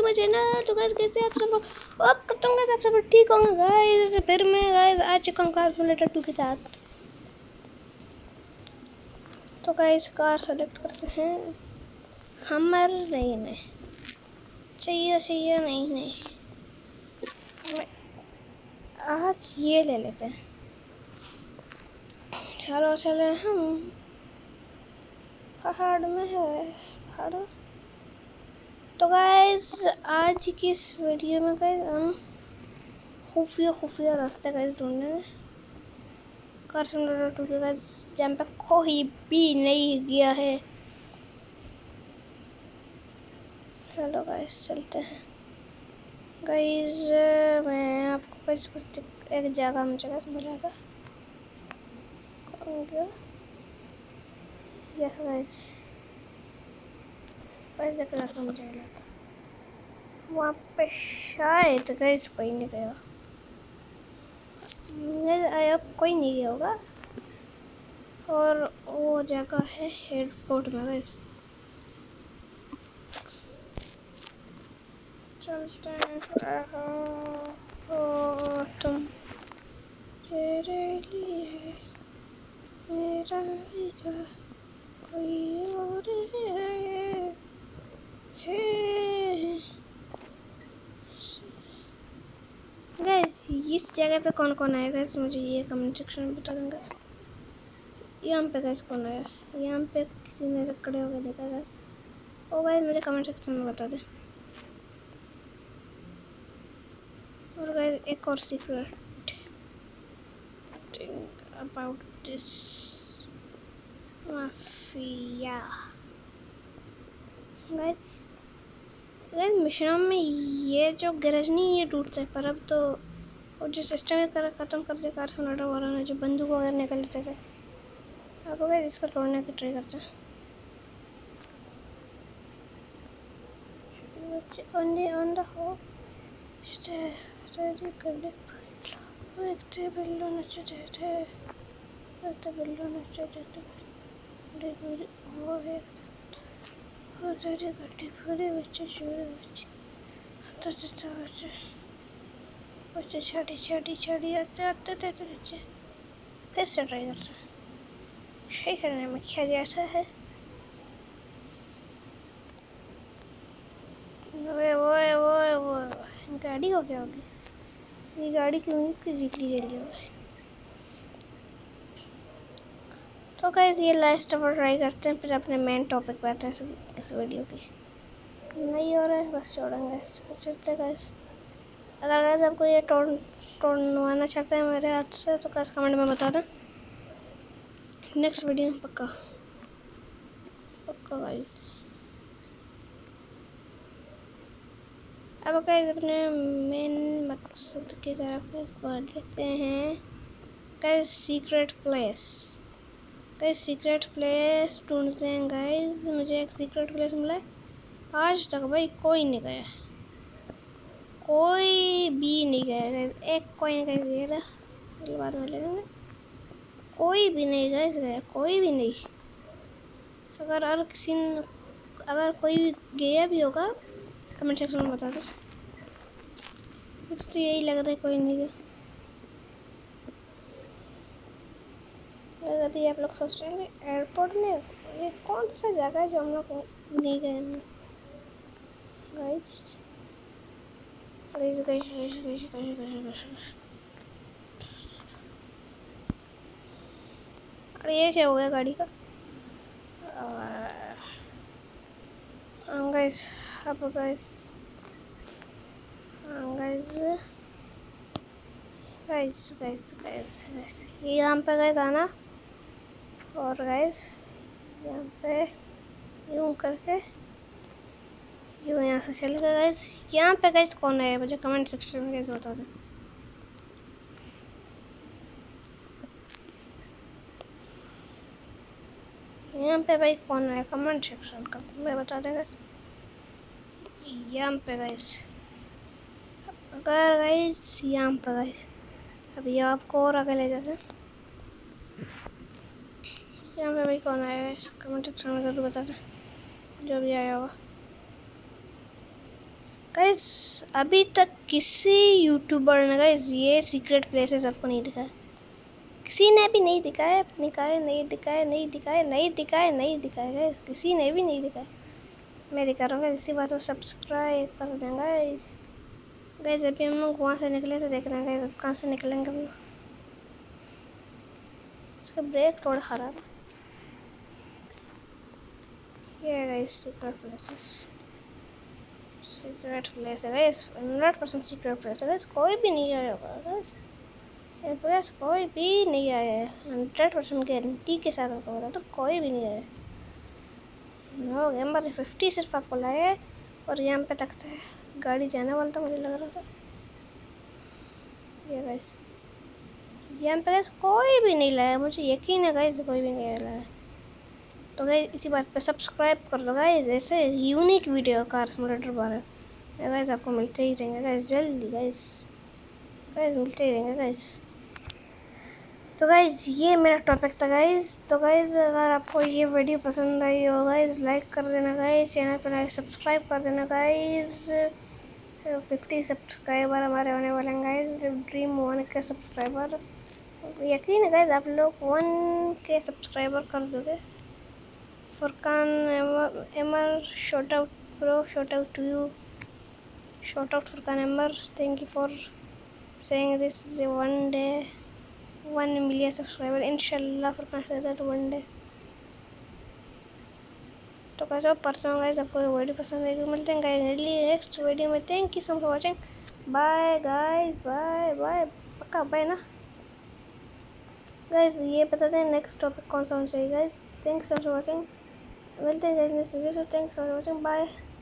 मुझे ना। तो गाइस कैसे आप सब अब करता हूँ आप सब ठीक होंगे गाइस। फिर मैं गाइस आ चुका हूँ कार सिमुलेटर 2 के साथ। तो गाइस कार सेलेक्ट करते हैं। हमर नहीं चाहिए नहीं आज ये ले लेते हैं। चलो चले हम पहाड़ में है पहाड़। तो गाइस आज की इस वीडियो में गाइस हम खुफिया रास्ते गाइस ढूंढने कार सिमुलेटर 2 के गाइस जहाँ पे कोई भी नहीं गया है। चलो गाइस चलते हैं गाइस। मैं आपको गाइस कुछ एक जगह मुझे गाइस मिलेगा। यस गाइस गाइस एक जगह मुझे मिलेगा। वहाँ पे शायद गाइस कोई नहीं गया। अब कोई नहीं गया होगा। और वो जगह है एयरपोर्ट में गाइस। चलते हैं तुम तेरे लिए मेरा इधर कोई और है। गाइस इस जगह पे कौन कौन आएगा गाइस मुझे ये कमेंट सेक्शन में बता देंगे। यहाँ पे गाइस कौन आया। यहाँ पे किसी ने खड़े होकर देखा गाइस। ओ गाइस मुझे कमेंट सेक्शन में बता दे। और गाइस एक और secret thing about this mafia guys मिशनों में ये जो गरज नहीं ये टूटता है। पर अब तो और जो सिस्टम है खत्म कर दिया कार सिमुलेटर वालों ने जो बंदूक वगैरह निकल लेते थे। अब गाइस इसको तोड़ने की ट्राई करते हैं। on the whole ready कर ले। वो एक टेबल होना चाहिए थे। टेबल होना चाहिए थे। वो एक वो रेडी करती पूरे बच्चे छोड़े बच्चे छड़ी आते थे तो बच्चे फिर से ट्राई करते हैं। सही करने में क्या जैसा है। वो गाड़ी हो क्या होगी। ये गाड़ी क्यों निकली जल्दी हो। तो गाइस ये लास्ट पर ट्राई करते हैं फिर अपने मेन टॉपिक पे आते हैं इस वीडियो की। नहीं हो रहा है बस छोड़ेंगे चलते गाइस। अगर गाइस आपको ये तोड़वाना चाहते हैं मेरे हाथ से तो गाइस कमेंट में बता दें। नेक्स्ट वीडियो में पक्का गाइस। अब गाइस अपने मेन मकसद की तरफ बढ़ लेते हैं गाइस। सीक्रेट प्लेस ढूंढते हैं गाइस। मुझे एक सीक्रेट प्लेस मिला है। आज तक भाई कोई नहीं गया कोई भी नहीं गया गाइस। एक कोई नहीं गया बाद में ले लेंगे। कोई भी नहीं गया कोई भी नहीं। अगर कोई भी गया भी होगा कमेंट सेक्शन में बता दो। मुझे तो यही लग रहा है कोई नहीं गया। अभी आप लोग सोच रहे हैं एयरपोर्ट में ये कौन सा जगह है जो हम लोग नहीं गए हैं गाइस। अरे ये क्या हो गया गाड़ी का। गाइस अब गाइस यहाँ पे गाइस आना। और गाइस यहाँ पे यूं करके यूं यहाँ से चलेगा गाइस। यहाँ पे गाइस कौन है मुझे कमेंट सेक्शन में गाइस बता दें। यहाँ पे भाई कौन है कमेंट सेक्शन का मैं बता देगा। यहाँ पे गाइस अगर गाइस यहाँ पे गाइस अभी आपको और आगे ले जाते हैं। यहाँ पे भाई कौन आया है कमेंट सेक्शन में जरूर बता दें जो भी आया होगा। गाइस अभी तक किसी यूट्यूबर ने गाइस ये सीक्रेट प्लेसेस आपको नहीं दिखाया, किसी ने भी नहीं दिखाया, नहीं दिखाया गाइस, किसी ने भी नहीं दिखाया। मैं दिखा रहा हूँ इसी बात को सब्सक्राइब कर दें गाइस। गाइस अभी हम लोग वहाँ से निकले तो देख रहे हैं गाइस अब कहाँ से निकलेंगे हम लोग। इसका ब्रेक थोड़ा ख़राब है गाइस। सीक्रेट प्लेस है गाइस, 100% सीक्रेट प्लेस है गाइस। कोई भी नहीं आया होगा गाइस, कोई भी नहीं आया है। 100% गारंटी के साथ आपको बता तो कोई भी नहीं आया। नो गेमर 50 सिर्फ आपको लाया है और यहाँ पे तक है गाड़ी जाने वाला था, मुझे लग रहा था। ये गाइस यहाँ पे गाइस कोई भी नहीं लाया, मुझे यकीन है गाइस कोई भी नहीं लाया। तो गाइस इसी बात पे सब्सक्राइब कर लो गाइस, ऐसे यूनिक वीडियो कार सिमुलेटर बारे में गाइस आपको मिलते ही रहेंगे गाइस जल्दी गाइस मिलते ही रहेंगे गाइस। तो गाइस ये मेरा टॉपिक था गाइस। तो गाइस अगर आपको ये वीडियो पसंद आई हो गाइस लाइक कर देना गाइस, चैनल पर लाइक सब्सक्राइब कर देना गाइस। 50 सब्सक्राइबर हमारे होने वाले हैं गाइस, ड्रीम 1K सब्सक्राइबर। यकीन है गाइस आप लोग 1K सब्सक्राइबर कर दोगे। Furqan एमर shout out bro, shout out to you, shout out Furkan Emmer, thank you for saying this is a one day 1 million subscriber इंशाल्लाह फुरकान शायद वन डे। तो कैसे परसों गाइस आपको वीडियो पसंद आएगी, मिलते हैं गाइस नेक्स्ट वीडियो में। Thank you so much for watching, bye guys, bye bye, पक्का बाय ना गाइस। ये बताते हैं नेक्स्ट टॉपिक कौन सा होना चाहिए गाइस। थैंक्स फॉर वाचिंग, मिलते हैं guys next video. Thanks for watching, bye.